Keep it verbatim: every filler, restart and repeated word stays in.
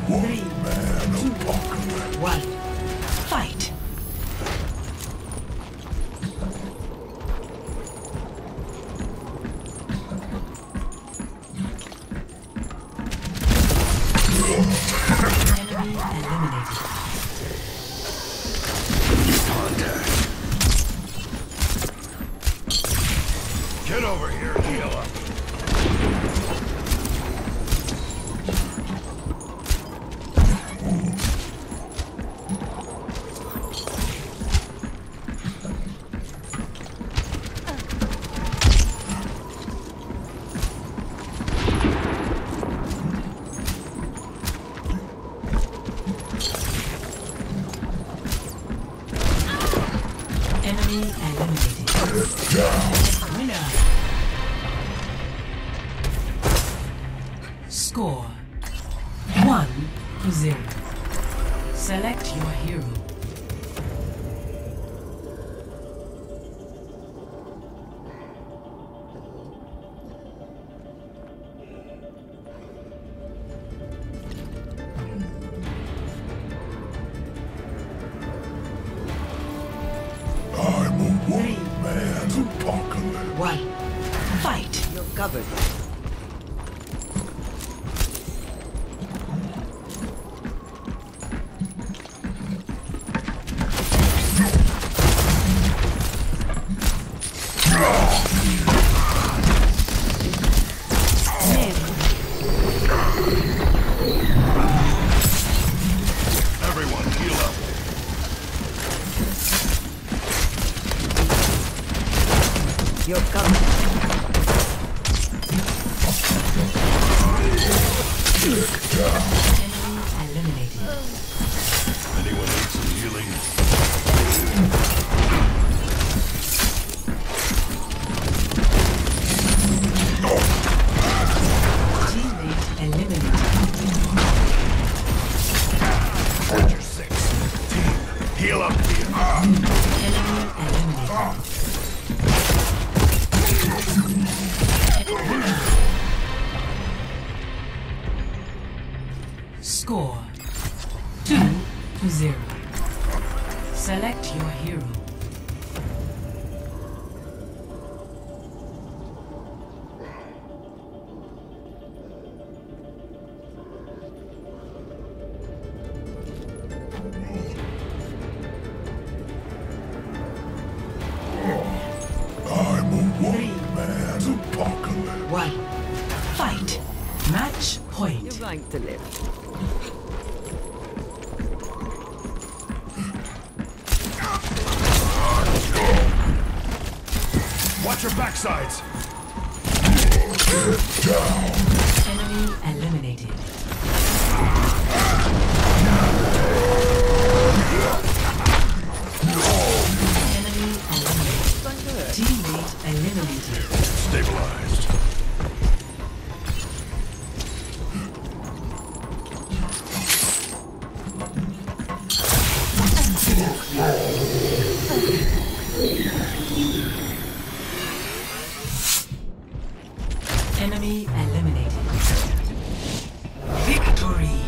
Three, two, one, fight! Enemy eliminated. Contact. Get over here and heal up. Enemy eliminated. Winner. Score one to zero. Select your hero. I'm a one-man apocalypse. One. Fight. You're covered. Everyone, heal up. You're covered. Enemy eliminated. Anyone need some healing? Teammate eliminated. Roger six. Team, heal up here. Enemy eliminated. Score two to zero. Select your hero. I'm a one-man apocalypse. One. Fight. Match point. You're right to live. Watch your backsides. Enemy eliminated. Enemy eliminated. Teammate eliminated. Stabilized. Enemy eliminated. Victory.